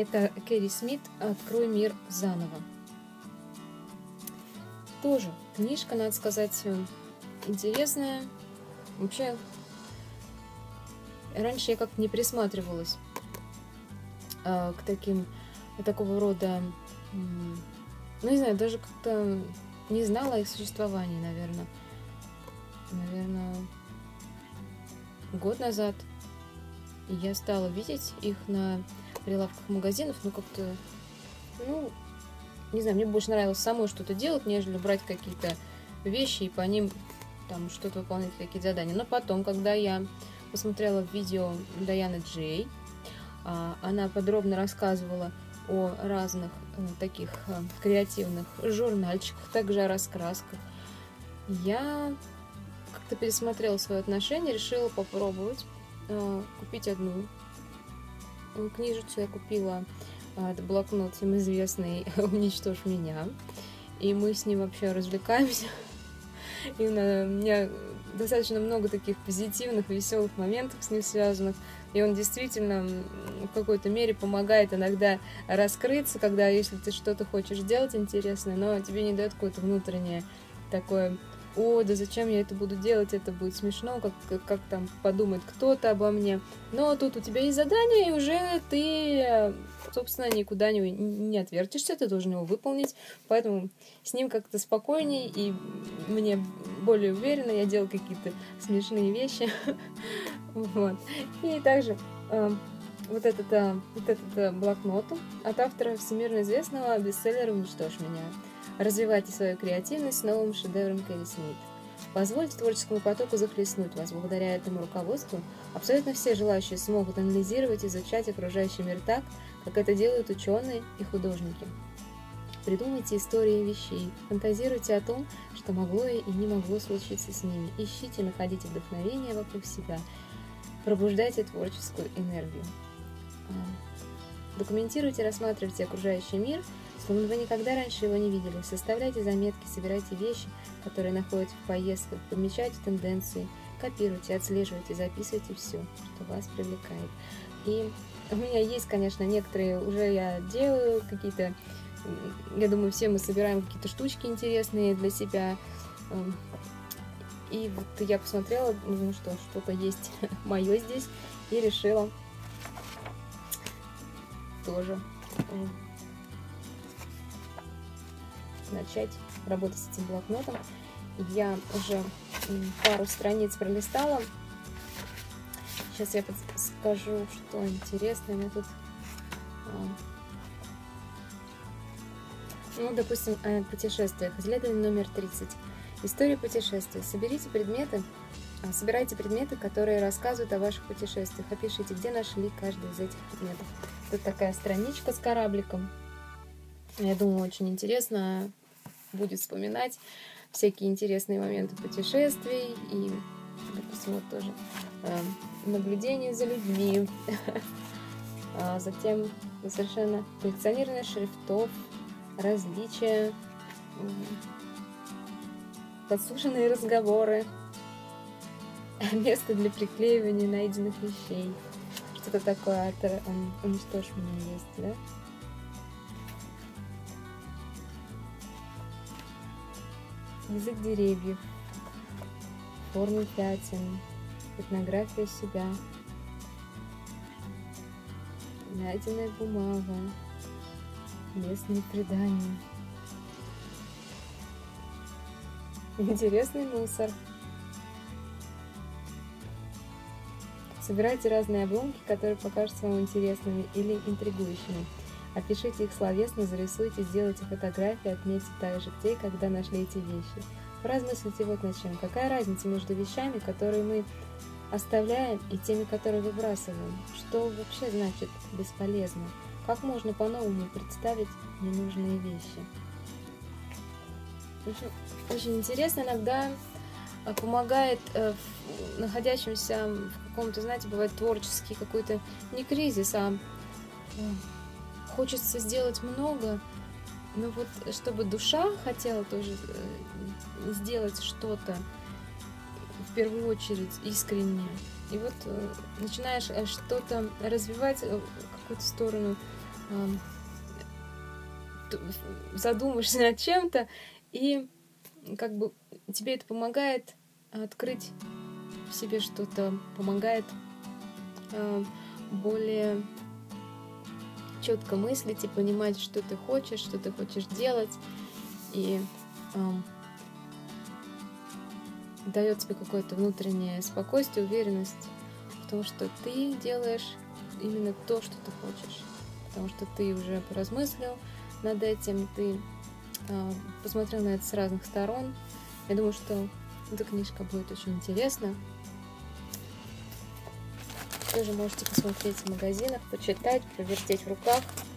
Это Кэрри Смит «Открой мир заново». Тоже книжка, надо сказать, интересная. Вообще, раньше я как-то не присматривалась к такого рода, ну, не знаю, даже как-то не знала о их существовании, наверное, год назад. И я стала видеть их на прилавках магазинов, как-то, не знаю, мне больше нравилось самой что-то делать, нежели брать какие-то вещи и по ним там что-то выполнять, какие-то задания. Но потом, когда я посмотрела видео Дайаны Джей, она подробно рассказывала о разных таких креативных журнальчиках, также о раскрасках. Я как-то пересмотрела свое отношение, решила попробовать купить одну книжечку. Я купила блокнот всем известный «Уничтожь меня». И мы с ним вообще развлекаемся. И у меня достаточно много таких позитивных, веселых моментов с ним связанных. И он действительно в какой-то мере помогает иногда раскрыться, когда, если ты что-то хочешь делать интересное, но тебе не дает какое-то внутреннее такое: о, да зачем я это буду делать, это будет смешно, как там подумает кто-то обо мне. Но тут у тебя есть задание, и уже ты, собственно, никуда не отвертишься, ты должен его выполнить. Поэтому с ним как-то спокойней, и мне более уверенно, я делаю какие-то смешные вещи. Вот. И также вот этот блокнот от автора всемирно известного бестселлера «Уничтожь меня». Развивайте свою креативность с новым шедевром Кэрри Смит. Позвольте творческому потоку захлестнуть вас. Благодаря этому руководству абсолютно все желающие смогут анализировать и изучать окружающий мир так, как это делают ученые и художники. Придумайте истории вещей, фантазируйте о том, что могло и не могло случиться с ними. Ищите, находите вдохновение вокруг себя. Пробуждайте творческую энергию. Документируйте, рассматривайте окружающий мир, словно вы никогда раньше его не видели. Составляйте заметки, собирайте вещи, которые находите в поездках, помечайте тенденции, копируйте, отслеживайте, записывайте все, что вас привлекает. И у меня есть, конечно, некоторые уже я делаю какие-то, я думаю, все мы собираем какие-то штучки интересные для себя. И вот я посмотрела, что что-то есть мое здесь, и решила тоже начать работать с этим блокнотом. Я уже пару страниц пролистала. Сейчас я скажу, что интересное у меня тут. Допустим, о путешествиях. Исследование номер 30. История путешествий. Собирайте предметы. Собирайте предметы, которые рассказывают о ваших путешествиях. Опишите, где нашли каждый из этих предметов. Тут такая страничка с корабликом. Я думаю, очень интересно будет вспоминать всякие интересные моменты путешествий и, допустим, вот тоже наблюдение за людьми. Затем совершенно коллекционирование шрифтов, различия, подслушанные разговоры, место для приклеивания найденных вещей. Что-то такое от «Уничтожь меня» есть, да? Язык деревьев, формы пятен, этнография себя, найденная бумага, местные предания, интересный мусор. Собирайте разные обломки, которые покажутся вам интересными или интригующими. Опишите их словесно, зарисуйте, сделайте фотографии, отметьте также где и когда нашли эти вещи. Поразмыслите вот над чем. Какая разница между вещами, которые мы оставляем, и теми, которые выбрасываем? Что вообще значит бесполезно? Как можно по-новому представить ненужные вещи? Очень интересно, иногда помогает находящимся в каком-то, знаете, бывает творческий какой-то не кризис, а хочется сделать много, но вот чтобы душа хотела тоже сделать что-то в первую очередь искренне. И вот начинаешь что-то развивать в какую-то сторону, задумаешься над чем-то, и как бы тебе это помогает открыть в себе что-то, помогает более четко мыслить и понимать, что ты хочешь делать, и дает тебе какое-то внутреннее спокойствие, уверенность в том, что ты делаешь именно то, что ты хочешь, потому что ты уже поразмыслил над этим, ты посмотрел на это с разных сторон. Я думаю, что эта книжка будет очень интересна. Тоже можете посмотреть в магазинах, почитать, повертеть в руках.